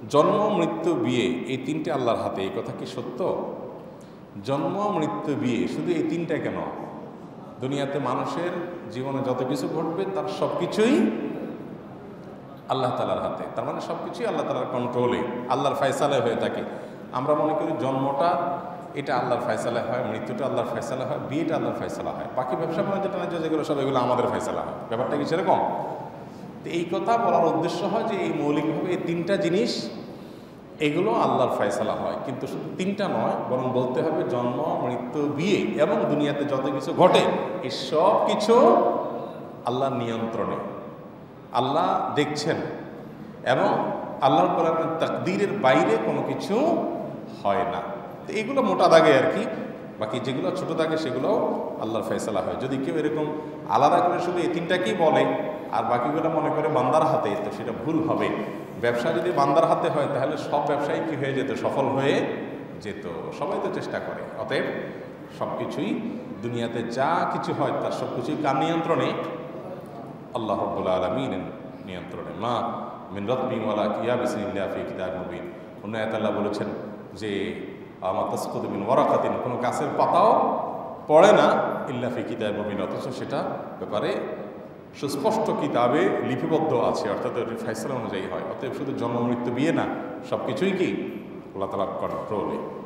জন্ম, মৃত্যু, বিয়ে এই তিনটে আল্লাহর হাতে, এই কথা কি সত্য? জন্ম, মৃত্যু, বিয়ে, শুধু এই তিনটা কেন? দুনিয়াতে মানুষের জীবনে যত কিছু ঘটবে তার সব কিছুই আল্লাহ তাআলার হাতে। তার মানে সব কিছুই আল্লাহ তাআলার কন্ট্রোলে, আল্লাহর ফয়সালায় হয়ে থাকে। আমরা মনে করি জন্মটা এটা আল্লাহর ফয়সালায় হয়, মৃত্যুটা আল্লাহর ফয়সালা হয়, বিয়েটা আল্লাহর ফয়সালা হয়, বাকি ব্যবসা বাণিজ্য টাণিজ্য যেগুলো সব এগুলো আমাদের ফয়সালা হয়। ব্যাপারটা কি সেরকম? তো এই কথা বলার উদ্দেশ্য হয় যে এই মৌলিকভাবে এই তিনটা জিনিস এগুলো আল্লাহর ফয়সালা হয়, কিন্তু শুধু তিনটা নয়, বরং বলতে হবে জন্ম, মৃত্যু, বিয়ে এবং দুনিয়াতে যত কিছু ঘটে এই সব কিছু আল্লাহর নিয়ন্ত্রণে, আল্লাহ দেখছেন এবং আল্লাহর কোরআনের তাকদীরের বাইরে কোনো কিছু হয় না। তো এগুলো মোটা দাগে আর কি, বাকি যেগুলো ছোট দাগে সেগুলো আল্লাহর ফয়সালা হয়। যদি কেউ এরকম আলাদা করে শুধু এই তিনটাকেই বলে আর বাকিগুলো মনে করে বান্দার হাতে, তো সেটা ভুল হবে। ব্যবসা যদি বান্দার হাতে হয় তাহলে সব ব্যবসায়ী কী হয়ে যেত? সফল হয়ে যেত। সবাই তো চেষ্টা করে। অতএব সব কিছুই দুনিয়াতে যা কিছু হয় তার সব কিছুই কার নিয়ন্ত্রণে? আল্লাহ রাব্বুল আলামিনের নিয়ন্ত্রণে। মা মিন রাতবিন ওয়ালা ইয়াবিসিন ইল্লা ফি কিতাবিন মুবিন। অন্য আয়াতে আল্লাহ বলেছেন যে মা তাসকুতু মিন ওয়ারাকাতিন, কোনো গাছের পাতাও পড়ে না ইল্লা ফি কিতাবিন মুবিন, অথচ সেটা ব্যাপারে সুস্পষ্ট কিতাবে লিপিবদ্ধ আছে, অর্থাৎ ওই ফয়সালা অনুযায়ী হয়। অতএব শুধু জন্ম, মৃত্যু, বিয়ে না, সব কিছুই কি আল্লাহ তাআলার কন্ট্রোলে।